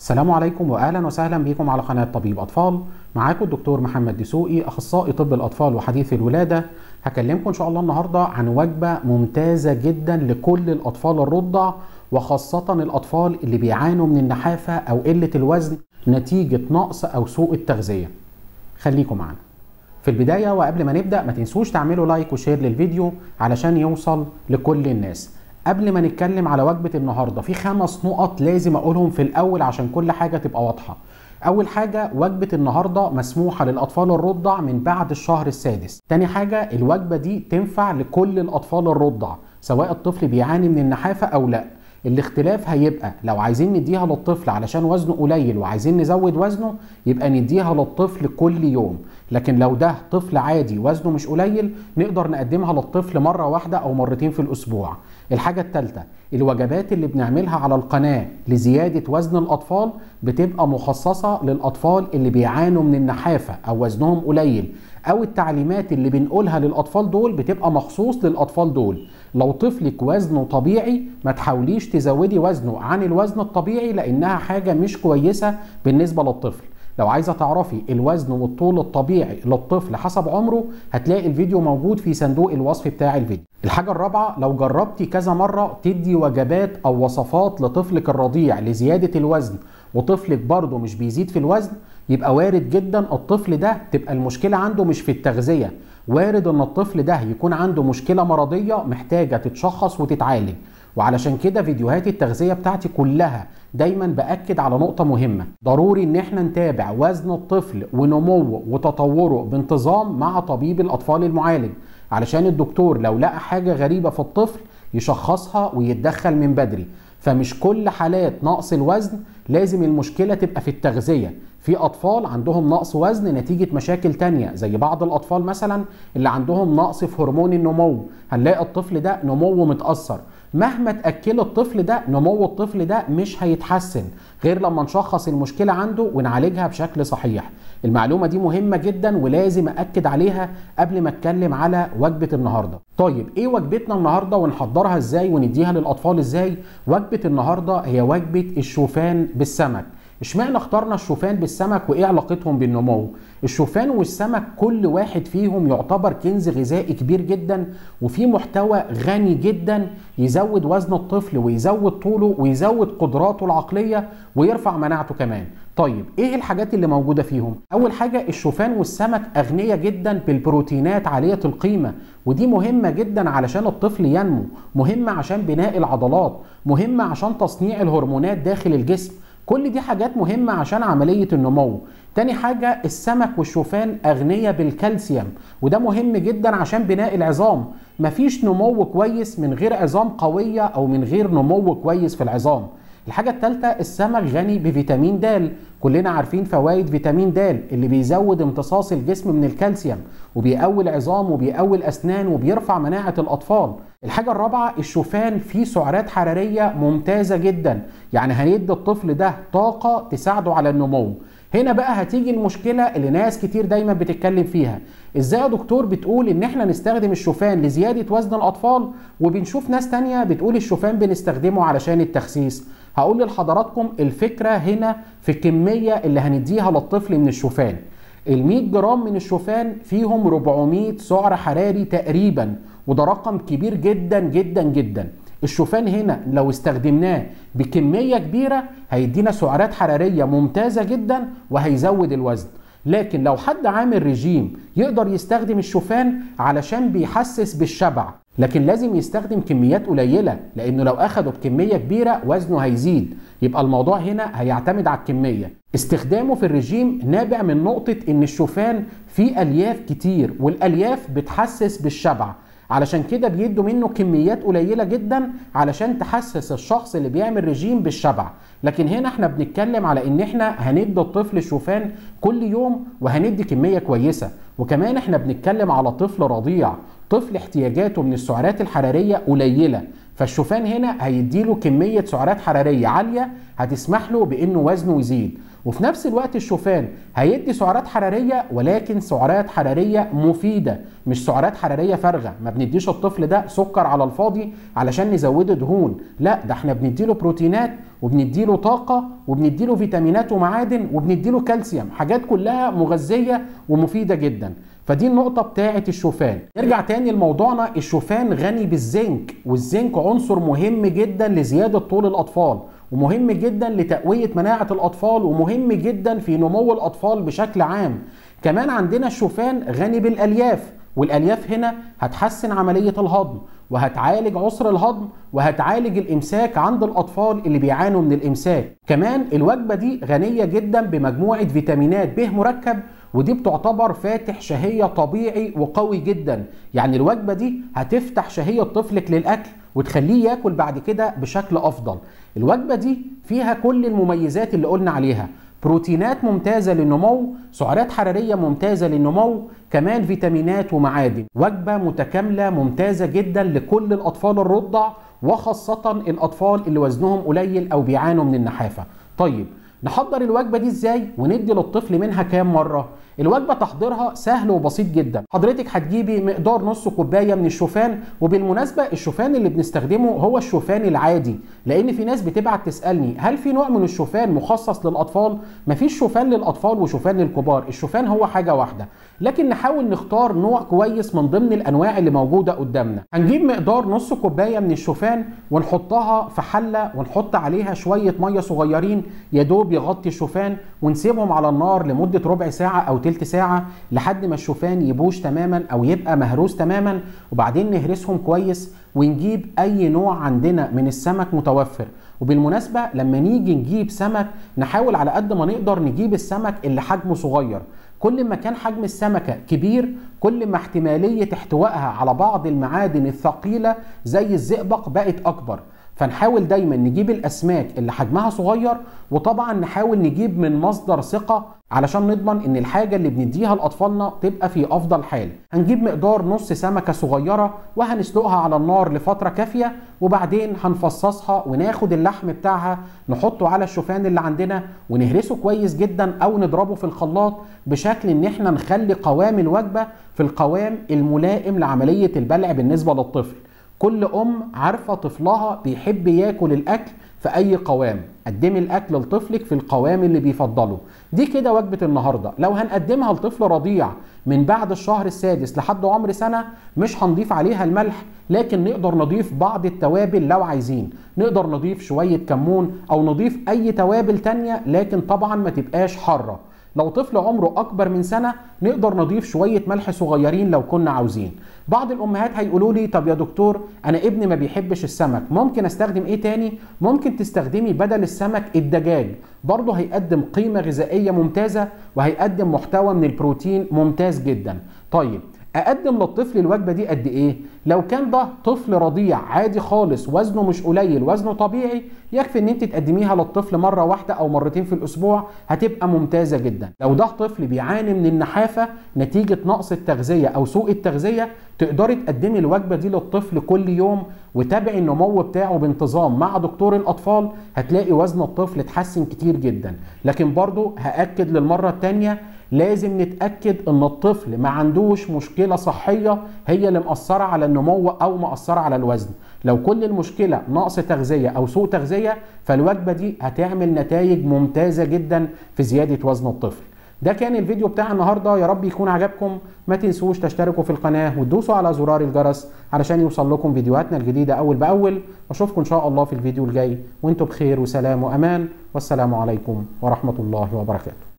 السلام عليكم واهلا وسهلا بكم على قناه طبيب اطفال. معاكم الدكتور محمد دسوقي، اخصائي طب الاطفال وحديث الولاده. هكلمكم ان شاء الله النهارده عن وجبه ممتازه جدا لكل الاطفال الرضع، وخاصه الاطفال اللي بيعانوا من النحافه او قله الوزن نتيجه نقص او سوء التغذيه. خليكم معنا. في البدايه وقبل ما نبدا ما تنسوش تعملوا لايك وشير للفيديو علشان يوصل لكل الناس. قبل ما نتكلم على وجبة النهاردة في 5 نقط لازم أقولهم في الأول عشان كل حاجة تبقى واضحة. أول حاجة، وجبة النهاردة مسموحة للأطفال الرضع من بعد الشهر السادس. تاني حاجة، الوجبة دي تنفع لكل الأطفال الرضع سواء الطفل بيعاني من النحافة أو لا. الاختلاف هيبقى لو عايزين نديها للطفل علشان وزنه قليل وعايزين نزود وزنه يبقى نديها للطفل كل يوم، لكن لو ده طفل عادي وزنه مش قليل نقدر نقدمها للطفل مرة واحدة أو مرتين في الأسبوع. الحاجة الثالثة، الوجبات اللي بنعملها على القناة لزيادة وزن الأطفال بتبقى مخصصة للأطفال اللي بيعانوا من النحافة أو وزنهم قليل، أو التعليمات اللي بنقولها للأطفال دول بتبقى مخصوص للأطفال دول. لو طفلك وزنه طبيعي ما تحاوليش تزودي وزنه عن الوزن الطبيعي لأنها حاجة مش كويسة بالنسبة للطفل. لو عايزة تعرفي الوزن والطول الطبيعي للطفل حسب عمره هتلاقي الفيديو موجود في صندوق الوصف بتاع الفيديو. الحاجة الرابعة، لو جربتي كذا مرة تدي وجبات أو وصفات لطفلك الرضيع لزيادة الوزن وطفلك برضه مش بيزيد في الوزن، يبقى وارد جدا الطفل ده تبقى المشكلة عنده مش في التغذية، وارد ان الطفل ده يكون عنده مشكلة مرضية محتاجة تتشخص وتتعالج. وعلشان كده فيديوهات التغذية بتاعتي كلها دايما بأكد على نقطة مهمة، ضروري ان احنا نتابع وزن الطفل ونموه وتطوره بانتظام مع طبيب الأطفال المعالج، علشان الدكتور لو لقى حاجة غريبة في الطفل يشخصها ويتدخل من بدري. فمش كل حالات نقص الوزن لازم المشكلة تبقى في التغذية. في أطفال عندهم نقص وزن نتيجة مشاكل تانية، زي بعض الأطفال مثلا اللي عندهم نقص في هرمون النمو، هنلاقي الطفل ده نموه متأثر. مهما تأكل الطفل ده نمو الطفل ده مش هيتحسن غير لما نشخص المشكلة عنده ونعالجها بشكل صحيح. المعلومة دي مهمة جدا ولازم أكد عليها قبل ما أتكلم على وجبة النهاردة. طيب إيه وجبتنا النهاردة ونحضرها إزاي ونديها للأطفال إزاي؟ وجبة النهاردة هي وجبة الشوفان بالسمك. اشمعنى اخترنا الشوفان بالسمك وايه علاقتهم بالنمو؟ الشوفان والسمك كل واحد فيهم يعتبر كنز غذائي كبير جدا وفيه محتوى غني جدا يزود وزن الطفل ويزود طوله ويزود قدراته العقلية ويرفع مناعته كمان. طيب ايه الحاجات اللي موجودة فيهم؟ اول حاجة، الشوفان والسمك اغنية جدا بالبروتينات عالية القيمة، ودي مهمة جدا علشان الطفل ينمو، مهمة عشان بناء العضلات، مهمة عشان تصنيع الهرمونات داخل الجسم. كل دي حاجات مهمة عشان عملية النمو. تاني حاجة، السمك والشوفان أغنية بالكالسيوم، وده مهم جدا عشان بناء العظام. مفيش نمو كويس من غير عظام قوية أو من غير نمو كويس في العظام. الحاجة الثالثة، السمك غني بفيتامين د. كلنا عارفين فوائد فيتامين د اللي بيزود امتصاص الجسم من الكالسيوم وبيقوي العظام وبيقوي الأسنان وبيرفع مناعة الأطفال. الحاجة الرابعة، الشوفان فيه سعرات حرارية ممتازة جدا، يعني هندي الطفل ده طاقة تساعده على النمو. هنا بقى هتيجي المشكلة اللي ناس كتير دايما بتتكلم فيها، ازاي يا دكتور بتقول ان احنا نستخدم الشوفان لزيادة وزن الأطفال وبنشوف ناس تانية بتقول الشوفان بنستخدمه علشان التخسيس؟ هقول لحضراتكم الفكرة هنا في الكمية اللي هنديها للطفل من الشوفان. ال100 جرام من الشوفان فيهم 400 سعر حراري تقريبا، وده رقم كبير جدا جدا جدا. الشوفان هنا لو استخدمناه بكمية كبيرة هيدينا سعرات حرارية ممتازة جدا وهيزود الوزن. لكن لو حد عامل رجيم يقدر يستخدم الشوفان علشان بيحسس بالشبع، لكن لازم يستخدم كميات قليلة، لأنه لو أخده بكمية كبيرة وزنه هيزيد. يبقى الموضوع هنا هيعتمد على الكمية. استخدامه في الرجيم نابع من نقطة إن الشوفان فيه ألياف كتير، والألياف بتحسس بالشبع، علشان كده بيدوا منه كميات قليلة جدا علشان تحسس الشخص اللي بيعمل رجيم بالشبع. لكن هنا احنا بنتكلم على ان احنا هندي الطفل الشوفان كل يوم وهندي كمية كويسة، وكمان احنا بنتكلم على طفل رضيع، طفل احتياجاته من السعرات الحرارية قليلة، فالشوفان هنا هيديله كمية سعرات حرارية عالية هتسمح له بانه وزنه يزيد، وفي نفس الوقت الشوفان هيدي سعرات حرارية ولكن سعرات حرارية مفيدة، مش سعرات حرارية فارغة. ما بنديش الطفل ده سكر على الفاضي علشان نزوده دهون، لا، ده احنا بنديله بروتينات وبنديله طاقة وبنديله فيتامينات ومعادن وبنديله كالسيوم، حاجات كلها مغذية ومفيدة جدا. فدي النقطة بتاعة الشوفان. نرجع تاني لموضوعنا، الشوفان غني بالزنك، والزنك عنصر مهم جدا لزيادة طول الأطفال، ومهم جدا لتقوية مناعة الأطفال، ومهم جدا في نمو الأطفال بشكل عام. كمان عندنا الشوفان غني بالألياف، والألياف هنا هتحسن عملية الهضم وهتعالج عسر الهضم وهتعالج الإمساك عند الأطفال اللي بيعانوا من الإمساك. كمان الوجبة دي غنية جدا بمجموعة فيتامينات ب مركب، ودي بتعتبر فاتح شهية طبيعي وقوي جدا. يعني الوجبة دي هتفتح شهية طفلك للأكل وتخليه ياكل بعد كده بشكل أفضل. الوجبة دي فيها كل المميزات اللي قلنا عليها، بروتينات ممتازة للنمو، سعرات حرارية ممتازة للنمو، كمان فيتامينات ومعادن. وجبة متكاملة ممتازة جدا لكل الأطفال الرضع، وخاصة الأطفال اللي وزنهم قليل أو بيعانوا من النحافة. طيب نحضر الوجبة دي ازاي وندي للطفل منها كام مرة؟ الوجبة تحضيرها سهل وبسيط جدا. حضرتك هتجيبي مقدار نص كوباية من الشوفان، وبالمناسبة الشوفان اللي بنستخدمه هو الشوفان العادي، لأن في ناس بتبعت تسألني هل في نوع من الشوفان مخصص للأطفال؟ مفيش شوفان للأطفال وشوفان للكبار، الشوفان هو حاجة واحدة، لكن نحاول نختار نوع كويس من ضمن الأنواع اللي موجودة قدامنا. هنجيب مقدار نص كوباية من الشوفان ونحطها في حلة ونحط عليها شوية مية صغيرين يدوب يغطي الشوفان، ونسيبهم على النار لمدة ربع ساعة أو تلت ساعة لحد ما الشوفان يبوش تماما أو يبقى مهروس تماما، وبعدين نهرسهم كويس ونجيب أي نوع عندنا من السمك متوفر. وبالمناسبة لما نيجي نجيب سمك نحاول على قد ما نقدر نجيب السمك اللي حجمه صغير. كل ما كان حجم السمكة كبير كل ما احتمالية احتوائها على بعض المعادن الثقيلة زي الزئبق بقت أكبر. فنحاول دايما نجيب الأسماك اللي حجمها صغير، وطبعا نحاول نجيب من مصدر ثقة علشان نضمن ان الحاجة اللي بنديها لأطفالنا تبقى في أفضل حال. هنجيب مقدار نص سمكة صغيرة وهنسلقها على النار لفترة كافية، وبعدين هنفصصها وناخد اللحم بتاعها نحطه على الشوفان اللي عندنا ونهرسه كويس جدا أو نضربه في الخلاط بشكل ان احنا نخلي قوام الوجبة في القوام الملائم لعملية البلع بالنسبة للطفل. كل عارفة طفلها بيحب ياكل الأكل في أي قوام، قدمي الأكل لطفلك في القوام اللي بيفضله. دي كده وجبة النهاردة. لو هنقدمها لطفل رضيع من بعد الشهر السادس لحد عمر سنة مش هنضيف عليها الملح، لكن نقدر نضيف بعض التوابل لو عايزين، نقدر نضيف شوية كمون أو نضيف أي توابل تانية، لكن طبعا ما تبقاش حارة. لو طفل عمره أكبر من سنة نقدر نضيف شوية ملح صغيرين لو كنا عاوزين. بعض الأمهات هيقولوا لي طب يا دكتور أنا ابني ما بيحبش السمك، ممكن أستخدم إيه تاني؟ ممكن تستخدمي بدل السمك الدجاج، برضه هيقدم قيمة غذائية ممتازة وهيقدم محتوى من البروتين ممتاز جدا. طيب اقدم للطفل الوجبه دي قد ايه؟ لو كان ده طفل رضيع عادي خالص وزنه مش قليل وزنه طبيعي، يكفي ان انت تقدميها للطفل مره واحده او مرتين في الاسبوع هتبقى ممتازه جدا. لو ده طفل بيعاني من النحافه نتيجه نقص التغذيه او سوء التغذيه، تقدري تقدمي الوجبه دي للطفل كل يوم وتابعي النمو بتاعه بانتظام مع دكتور الاطفال، هتلاقي وزن الطفل اتحسن كتير جدا. لكن برضو هاكد للمره الثانيه لازم نتأكد ان الطفل ما عندوش مشكلة صحية هي اللي مأثرة على النمو او مأثرة على الوزن. لو كل المشكلة نقص تغذية او سوء تغذية فالوجبة دي هتعمل نتائج ممتازة جدا في زيادة وزن الطفل. ده كان الفيديو بتاع النهاردة، يا رب يكون عجبكم. ما تنسوش تشتركوا في القناة وتدوسوا على زرار الجرس علشان يوصل لكم فيديوهاتنا الجديدة اول باول. واشوفكم ان شاء الله في الفيديو الجاي وانتم بخير وسلام وامان، والسلام عليكم ورحمة الله وبركاته.